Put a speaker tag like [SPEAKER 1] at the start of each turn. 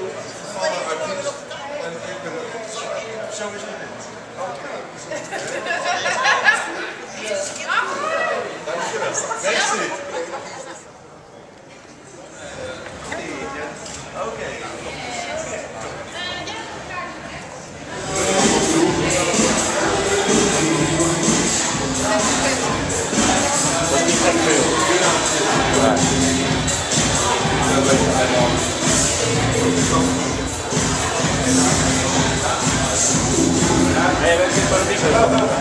[SPEAKER 1] gevallen artiest en ik ben zo is het niet. Dankjewel. Merci. Oké. Dat is niet echt veel. Nee, we hebben geen politiek.